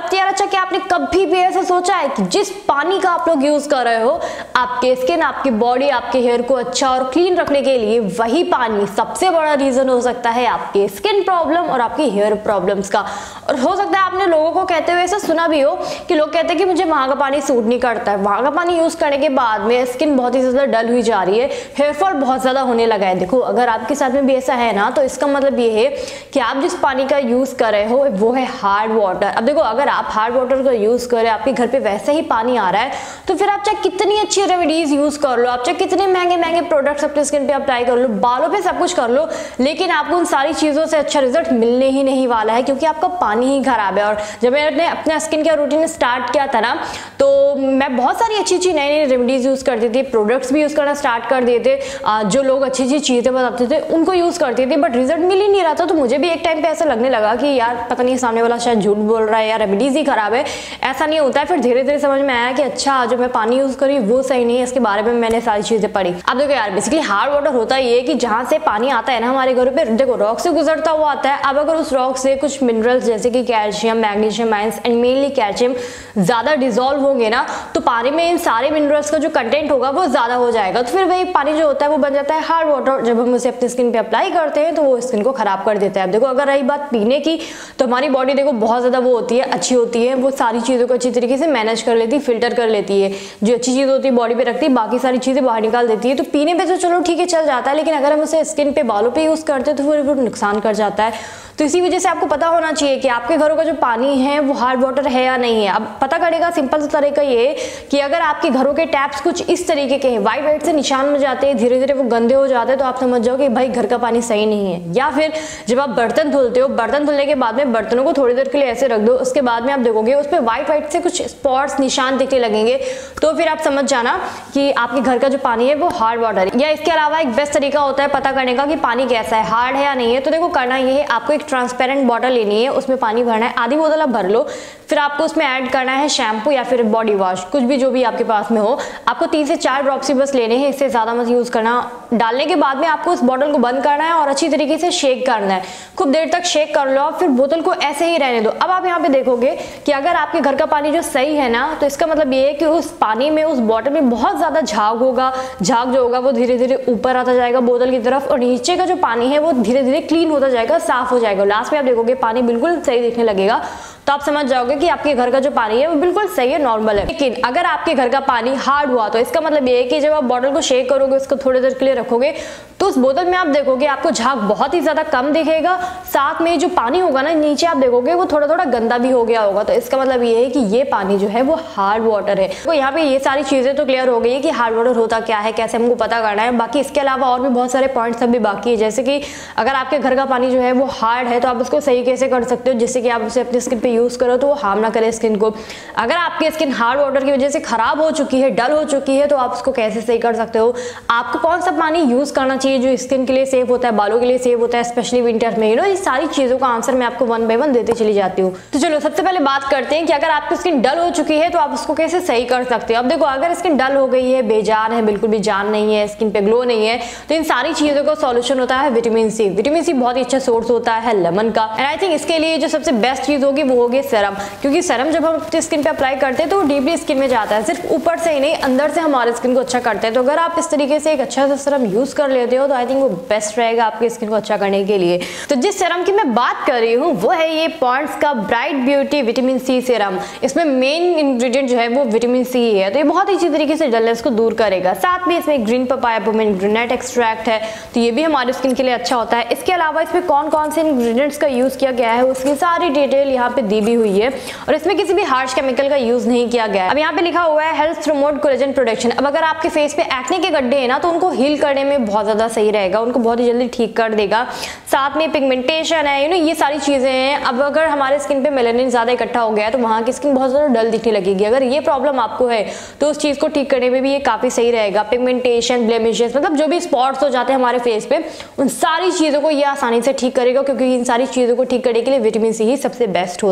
अब यार अच्छा, क्या आपने कभी भी ऐसा सोचा है कि जिस पानी का आप लोग यूज कर रहे हो आपके स्किन, आपकी बॉडी, आपके हेयर को अच्छा और क्लीन रखने के लिए, वही पानी सबसे बड़ा रीजन हो सकता है आपके स्किन प्रॉब्लम और आपकी हेयर प्रॉब्लम्स का। और हो सकता है आपने लोगों को कहते हुए ऐसा सुना भी हो कि लोग कहते हैं कि मुझे वहां का पानी सूट नहीं करता है, वहां का पानी यूज करने के बाद में स्किन बहुत ही ज्यादा डल हुई जा रही है, हेयर फॉल बहुत ज्यादा होने लगा है। देखो, अगर आपके साथ में भी ऐसा है ना, तो इसका मतलब ये है कि आप जिस पानी का यूज कर रहे हो वो है हार्ड वाटर। अब देखो, अगर आप हार्ड वाटर का यूज करें, आपके घर पे वैसे ही पानी आ रहा है, तो फिर आप चाहे कितनी अच्छी रेमेडीज यूज कर लो, आप चाहे कितने महंगे महंगे प्रोडक्ट्स अपने स्किन पे अप्लाई कर लो, बालों पे सब कुछ कर लो, लेकिन आपको उन सारी चीजों से अच्छा रिजल्ट मिलने ही नहीं वाला है, क्योंकि आपका पानी ही खराब है। और जब मैंने अपना स्किन केयर रूटीन स्टार्ट किया था ना, तो मैं बहुत सारी अच्छी अच्छी नई नई रेमेडीज यूज करती थी, प्रोडक्ट्स भी यूज करना स्टार्ट कर दिए थे, जो लोग अच्छी अच्छी चीजें बताते थे उनको यूज करती थी, बट रिजल्ट मिल ही नहीं रहा था। तो मुझे भी एक टाइम पे ऐसा लगने लगा कि यार पता नहीं सामने वाला शायद झूठ बोल रहा है या रेमेडीज ही खराब है, ऐसा नहीं होता है। फिर धीरे धीरे समझ में आया कि अच्छा, जो मैं पानी यूज करी वो सही नहीं है, इसके बारे में मैंने सारी चीजें पढ़ी। अब देखो यार, बेसिकली हार्ड वाटर होता ही है कि जहां से पानी आता है ना हमारे घरों पे, देखो रॉक से गुजरता हुआ आता है। अब अगर उस रॉक से कुछ मिनरल्स जैसे कि calcium, magnesium ions and mainly calcium ज्यादा डिसॉल्व होंगे ना, तो पानी में इन सारे मिनरल्स का जो कंटेंट होगा वो ज्यादा हो जाएगा, तो फिर वही पानी जो होता है वो बन जाता है हार्ड वाटर। जब हम उसे अपनी स्किन पे अप्लाई करते हैं तो वो स्किन को खराब कर देता है। अब देखो, अगर रही बात पीने की, तो हमारी बॉडी देखो बहुत ज्यादा वो होती है, अच्छी होती है, वो सारी चीजों को अच्छी तरीके से मैनेज कर लेती है, फिल्टर कर लेती है, जो अच्छी चीज होती है बॉडी पे रखती है, बाकी सारी चीजें बाहर निकाल देती है। तो पीने पे तो चलो ठीक है, चल जाता है, लेकिन अगर हम उसे स्किन पे, बालों पे यूज करते हैं तो फिर वो नुकसान कर जाता है। तो इसी वजह से आपको पता होना चाहिए कि आपके घरों का जो पानी है वो हार्ड वाटर है या नहीं है। अब पता करने का सिंपल सा तरीका ये कि अगर आपके घरों के टैप्स कुछ इस तरीके के हैं, वाइट वाइट से निशान हो जाते हैं, धीरे धीरे वो गंदे हो जाते हैं, तो आप समझ जाओ कि भाई घर का पानी सही नहीं है। या फिर जब आप बर्तन धुलते हो, बर्तन धुलने के बाद में बर्तनों को थोड़ी देर के लिए ऐसे रख दो, उसके बाद में आप देखोगे उस पर वाइट वाइट से कुछ स्पॉट्स, निशान दिखने लगेंगे, तो फिर आप समझ जाना कि आपके घर का जो पानी है वो हार्ड वाटर है। या इसके अलावा एक बेस्ट तरीका होता है पता करने का कि पानी कैसा है, हार्ड है या नहीं है। तो देखो, करना ये है, आपको एक ट्रांसपेरेंट बॉटल लेनी है, उसमें पानी भरना है, आधी बोतल आप भर लो, फिर आपको उसमें ऐड करना है शैम्पू या फिर बॉडी वॉश, कुछ भी जो भी आपके पास में हो। आपको 3 से 4 ड्रॉप्स ही बस लेने हैं, इससे ज्यादा मत यूज करना। डालने के बाद में आपको उस बॉटल को बंद करना है और अच्छी तरीके से शेक करना है, खूब देर तक शेक कर लो, फिर बोतल को ऐसे ही रहने दो। अब आप यहाँ पे देखोगे कि अगर आपके घर का पानी जो सही है ना, तो इसका मतलब ये है कि उस पानी में, उस बॉटल में बहुत ज्यादा झाग होगा, झाग जो होगा वो धीरे धीरे ऊपर आता जाएगा बोतल की तरफ, और नीचे का जो पानी है वो धीरे धीरे क्लीन होता जाएगा, साफ हो जाएगा। लास्ट में आप देखोगे पानी बिल्कुल सही दिखने लगेगा, तो आप समझ जाओगे कि आपके घर का जो पानी है वो बिल्कुल सही है, नॉर्मल है। लेकिन अगर आपके घर का पानी हार्ड हुआ, तो इसका मतलब ये है कि जब आप बॉटल को शेक करोगे, उसको थोड़ी देर के लिए रखोगे, तो उस बोतल में आप देखोगे आपको झाग बहुत ही ज्यादा कम दिखेगा, साथ में जो पानी होगा ना नीचे आप देखोगे वो थोड़ा थोड़ा गंदा भी हो गया होगा। तो इसका मतलब ये है कि ये पानी जो है वो हार्ड वाटर है। तो यहाँ पे ये सारी चीजें तो क्लियर हो गई है कि हार्ड वाटर होता क्या है, कैसे हमको पता करना है। बाकी इसके अलावा और भी बहुत सारे पॉइंट्स अभी बाकी है, जैसे कि अगर आपके घर का पानी जो है वो हार्ड है, तो आप उसको सही कैसे कर सकते हो जिससे कि आप उसे अपनी स्किन पे यूज करो तो वो हार्म ना करे स्किन को। अगर आपकी स्किन हार्ड वाटर की वजह से खराब हो चुकी है, डल हो चुकी है, तो आप उसको कैसे सही कर सकते हो। आपको कौन सा पानी यूज करना चाहिए जो स्किन के लिए सेफ होता है, बालों के लिए सेफ होता है, स्पेशली विंटर में, ये सारी चीजों का आंसर मैं आपको 1 बाय 1 देते चली जाती हूँ। तो चलो सबसे पहले बात करते हैं कि अगर आपकी स्किन डल हो चुकी है तो आप उसको कैसे सही कर सकते हो। अब देखो, अगर स्किन डल हो गई है, बेजान है, बिल्कुल भी जान नहीं है, स्किन पे ग्लो नहीं है, तो इन सारी चीजों का सॉल्यूशन होता है विटामिन सी। विटामिन सी बहुत ही अच्छा सोर्स होता है लेमन का, एंड आई थिंक इसके लिए जो सबसे बेस्ट चीज होगी वो होगी सेरम, क्योंकि सेरम जब हम अपनी स्किन पे अप्लाई करते हैं तो डीपली स्किन में जाता है, सिर्फ ऊपर से ही नहीं अंदर से हमारे स्किन को अच्छा करता है। तो अगर आप इस तरीके से एक अच्छा सा सेरम यूज कर लेते हो तो आई थिंक वो बेस्ट रहेगा आपकी स्किन को अच्छा करने के लिए। तो जिस सेरम की मैं बात कर रही हूँ वो है ये पॉन्ड्स का bright beauty vitamin C serum. इसमें मेन इंग्रेडिएंट जो है वो विटामिन सी है, तो ये बहुत ही अच्छी तरीके से डलनेस को दूर करेगा। साथ में इसमें ग्रीन पपाया पोमेग्रेनेट एक्सट्रैक्ट है, तो ये भी हमारी स्किन के लिए अच्छा होता है। इसके अलावा इसमें कौन कौन से इंग्रेडिएंट्स का यूज किया गया है उसकी सारी डिटेल यहाँ पे दी भी हुई है, और इसमें किसी भी हार्श केमिकल का यूज नहीं किया गया है। अब यहाँ पे लिखा हुआ है हेल्थ प्रमोट कोलेजन प्रोडक्शन। अब अगर आपके फेस पे एक्ने के गड्ढे हैं ना, तो उनको हील करने में बहुत ज्यादा सही रहेगा, उनको बहुत ही जल्दी ठीक कर देगा। साथ में पिगमेंटेशन है, ये सारी चीजें हैं। अब अगर हमारे स्किन पे मेलानिन ज्यादा इकट्ठा हो गया है तो वहां की स्किन बहुत ज्यादा डल दिखने लगेगी। अगर ये प्रॉब्लम आपको है तो उस चीज को ठीक करने में भी ये काफी सही रहेगा। पिगमेंटेशन, ब्लेमिशेस, मतलब जो भी स्पॉट्स हो जाते हैं हमारे फेस पे, उन सारी चीजों को ये आसानी से ठीक करेगा, क्योंकि इन सारी चीजों को ठीक करने के लिए विटामिन सी ही सबसे बेस्ट होता है।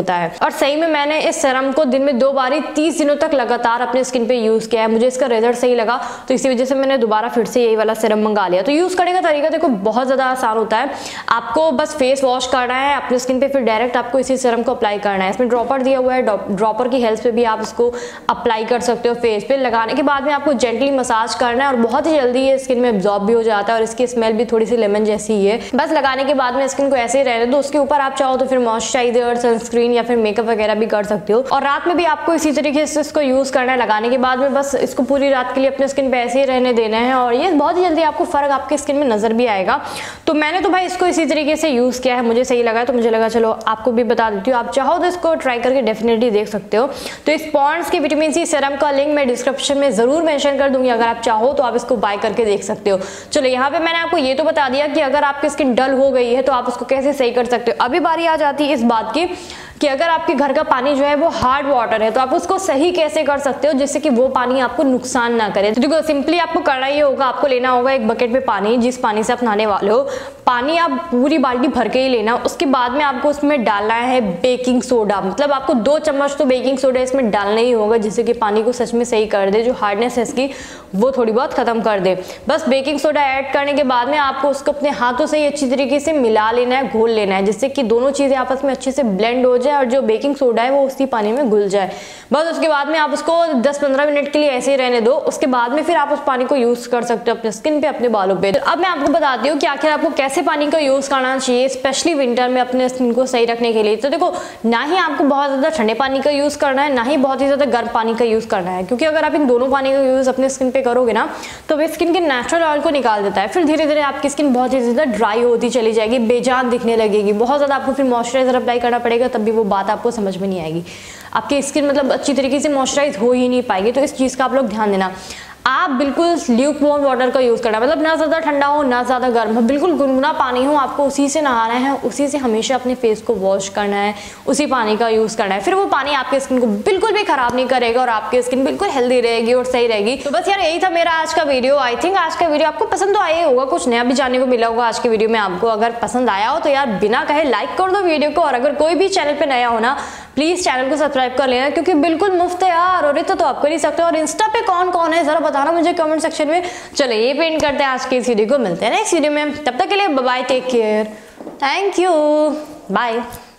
होता है। और सही में मैंने इस सीरम को दिन में 2 बार ही 30 दिनों तक लगातार अपने स्किन पे यूज किया है, मुझे इसका रिजल्ट सही लगा, तो इसी वजह से मैंने दोबारा फिर से यही वाला सीरम मंगा लिया। तो यूज करने का तरीका देखो बहुत ज्यादा आसान होता है। आपको बस फेस वॉश करना है अपने स्किन पे, फिर डायरेक्ट आपको इसी सीरम को अप्लाई करना है। इसमें ड्रॉपर दिया हुआ है, ड्रॉपर की हेल्प से भी आप इसको अप्लाई कर सकते हो फेस पे। लगाने के बाद में आपको जेंटली मसाज करना है और बहुत ही जल्दी ये स्किन में एब्जॉर्ब भी हो जाता है और इसकी स्मेल भी थोड़ी सी लेमन जैसी ही है। बस लगाने के बाद में स्किन को ऐसे ही रहने दो, उसके ऊपर आप चाहो तो फिर मॉइस्चराइजर, सनस्क्रीन या फिर मेकअप वगैरह भी कर सकते हो। और रात में भी आपको इसी तरीके से इसको यूज करना है। लगाने के बाद में बस इसको पूरी रात के लिए अपने स्किन पे ऐसे ही रहने देना है और ये बहुत ही जल्दी आपको फर्क आपके स्किन में नजर भी आएगा। तो मैंने तो भाई इसको इसी तरीके से यूज किया है, मुझे सही लगा, तो मुझे लगा चलो आपको भी बता देती हूँ। आप चाहो तो इसको ट्राई करके डेफिनेटली देख सकते हो। तो इस पॉन्ड्स के विटामिन सी सीरम का लिंक मैं डिस्क्रिप्शन में जरूर मेंशन कर दूंगी, अगर आप चाहो तो आप इसको बाय करके देख सकते हो। चलो यहाँ पे मैंने आपको ये तो बता दिया कि अगर आपकी स्किन डल हो गई है तो आप उसको कैसे सही कर सकते हो। अभी बारी आ जाती है इस बात की कि अगर आपके घर का पानी जो है वो हार्ड वाटर है तो आप उसको सही कैसे कर सकते हो जिससे कि वो पानी आपको नुकसान ना करे। तो देखो सिंपली आपको करना ये होगा, आपको लेना होगा एक बकेट में पानी, जिस पानी से आप नहाने वाले हो। पानी आप पूरी बाल्टी भर के ही लेना। उसके बाद में आपको उसमें डालना है बेकिंग सोडा, मतलब आपको 2 चम्मच तो बेकिंग सोडा इसमें डालना ही होगा जिससे कि पानी को सच में सही कर दे, जो हार्डनेस है इसकी वो थोड़ी बहुत खत्म कर दे। बस बेकिंग सोडा ऐड करने के बाद में आपको उसको अपने हाथों से ही अच्छी तरीके से मिला लेना है, घोल लेना है, जिससे कि दोनों चीजें आपस में अच्छे से ब्लेंड हो जाए और जो बेकिंग सोडा है वो उसी पानी में घुल जाए। बस उसके बाद में आप उसको 10-15 मिनट के लिए ऐसे ही रहने दो। उसके बाद में फिर आप उस पानी को यूज कर सकते हो अपने स्किन पे, अपने बालों पे। तो अब मैं आपको बताती हूँ कि आखिर आपको कैसे पानी का यूज करना चाहिए, स्पेशली विंटर में अपने स्किन को सही रखने के लिए। तो देखो ना ही आपको बहुत ज्यादा ठंडे पानी का यूज करना है, ना ही बहुत ही ज्यादा गर्म पानी का यूज करना है, क्योंकि अगर आप इन दोनों पानी का यूज अपने स्किन पे करोगे ना तो वे स्किन के नेचुरल ऑयल को निकाल देता है। फिर धीरे धीरे आपकी स्किन बहुत ही ज्यादा ड्राई होती चली जाएगी, बेजान दिखने लगेगी, बहुत ज्यादा आपको फिर मॉइस्चराइजर अप्लाई करना पड़ेगा, तब भी वो बात आपको समझ में नहीं आएगी। आपकी स्किन मतलब अच्छी तरीके से मॉइस्चराइज हो ही नहीं पाएगी। तो इस चीज का आप लोग ध्यान देना। आप बिल्कुल ल्यूकवार्म वाटर का यूज करना, मतलब ना ज्यादा ठंडा हो ना ज्यादा गर्म हो, बिल्कुल गुनगुना पानी हो, आपको उसी से नहाना है, उसी से हमेशा अपने फेस को वॉश करना है, उसी पानी का यूज करना है। फिर वो पानी आपके स्किन को बिल्कुल भी खराब नहीं करेगा और आपकी स्किन बिल्कुल हेल्दी रहेगी और सही रहेगी। तो बस यार यही था मेरा आज का वीडियो। आई थिंक आज का वीडियो आपको पसंद तो आया होगा, कुछ नया भी जानने को मिला होगा आज के वीडियो में आपको। अगर पसंद आया हो तो यार बिना कहे लाइक कर दो वीडियो को, और अगर कोई भी चैनल पे नया हो ना प्लीज चैनल को सब्सक्राइब कर लेना, क्योंकि बिल्कुल मुफ्त है यार, और तो आप कर ही सकते हो। और इंस्टा पे कौन कौन है जरा बताना मुझे कमेंट सेक्शन में। चलो ये पेंट करते हैं आज के इस वीडियो को, मिलते हैं नेक्स्ट वीडियो में, तब तक के लिए bye bye, take care, thank you, bye.